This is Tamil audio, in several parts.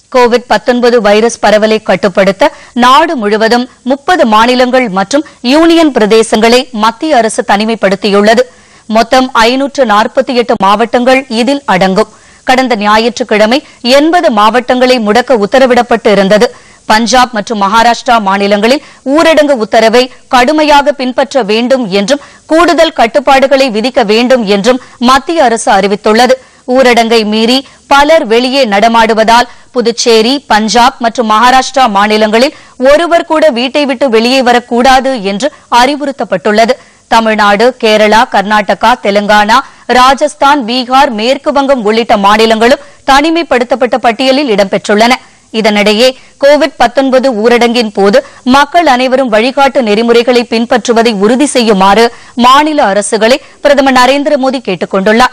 கோவிட்-19 வைரஸ் பரவலை கட்டுப்படுத்த நாடு முழுவதும் 30 மாநிலங்கள் மற்றும் யூனியன் பிரதேசங்களை மத்திய அரசு தனிமைப்படுத்தியுள்ளது. மொத்தம் 548 மாவட்டங்கள் இதில் அடங்கும். கடந்த ஞாயிற்றுக்கிழமை 80 மாவட்டங்களை முடக்க உத்தரவிடப்பட்டு இருந்தது. பஞ்சாப் மற்றும் மகாராஷ்டிரா மாநிலங்களில் ஊரடங்கு உத்தரவை கடுமையாக பின்பற்ற வேண்டும் என்றும் கூடுதல் கட்டுப்பாடுகளை விதிக்க வேண்டும் என்றும் மத்திய அரசு அறிவித்துள்ளது. ஊரடங்கை மீறி பலர் வெளியே நடமாடுவதால் புதுச்சேரி, பஞ்சாப் மற்றும் மகாராஷ்டிரா மாநிலங்களில் ஒருவர் கூட வீட்டை விட்டு வெளியே வரக்கூடாது என்று அறிவுறுத்தப்பட்டுள்ளது. தமிழ்நாடு, கேரளா, கர்நாடகா, தெலுங்கானா, ராஜஸ்தான், பீகார், மேற்குவங்கம் உள்ளிட்ட மாநிலங்களும் தனிமைப்படுத்தப்பட்ட பட்டியலில் இடம்பெற்றுள்ளன. இதனிடையே கோவிட்-19 ஊரடங்கின் போது மக்கள் அனைவரும் வழிகாட்டு நெறிமுறைகளை பின்பற்றுவதை உறுதி செய்யுமாறு மாநில அரசுகளை பிரதமர் நரேந்திர மோடி கேட்டுக் கொண்டுள்ளார்.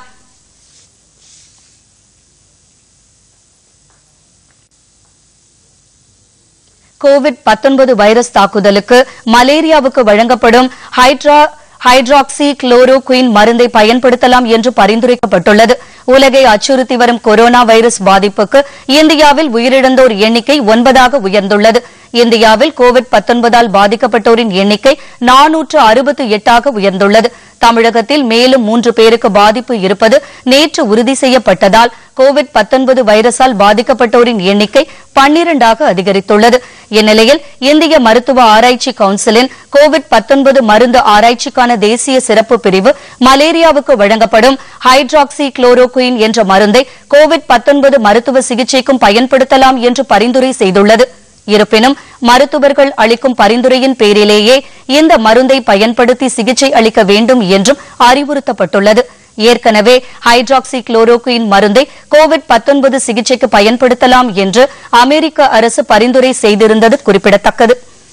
கோவிட்-19 வைரஸ் தாக்குதலுக்கு மலேரியாவுக்கு வழங்கப்படும் ஹைட்ராக்சி குளோரோகுயின் மருந்தை பயன்படுத்தலாம் என்று பரிந்துரைக்கப்பட்டுள்ளது. உலகை அச்சுறுத்தி வரும் கொரோனா வைரஸ் பாதிப்புக்கு இந்தியாவில் உயிரிழந்தோர் எண்ணிக்கை 9ஆக உயர்ந்துள்ளது. இந்தியாவில் கோவிட்-19 பாதிக்கப்பட்டோரின் எண்ணிக்கை 468ஆக உயர்ந்துள்ளது. தமிழகத்தில் மேலும் 3 பேருக்கு பாதிப்பு இருப்பது நேற்று உறுதி செய்யப்பட்டதால் கோவிட்-19 வைரஸால் பாதிக்கப்பட்டோரின் எண்ணிக்கை 12ஆக அதிகரித்துள்ளது. இந்நிலையில் இந்திய மருத்துவ ஆராய்ச்சி கவுன்சிலின் கோவிட்-19 மருந்து ஆராய்ச்சிக்கான தேசிய சிறப்பு பிரிவு மலேரியாவுக்கு வழங்கப்படும் ஹைட்ராக்சி குளோரோகுயின் என்ற மருந்தை கோவிட்-19 மருத்துவ சிகிச்சைக்கும் பயன்படுத்தலாம் என்று பரிந்துரை செய்துள்ளது. இருப்பினும் மருத்துவர்கள் அளிக்கும் பரிந்துரையின் பேரிலேயே இந்த மருந்தை பயன்படுத்தி சிகிச்சை அளிக்க வேண்டும் என்றும் அறிவுறுத்தப்பட்டுள்ளது. ஏற்கனவே ஹைட்ராக்சி குளோரோகுயின் மருந்தை கோவிட்-19 சிகிச்சைக்கு பயன்படுத்தலாம் என்று அமெரிக்க அரசு பரிந்துரை செய்திருந்தது குறிப்பிடத்தக்கது.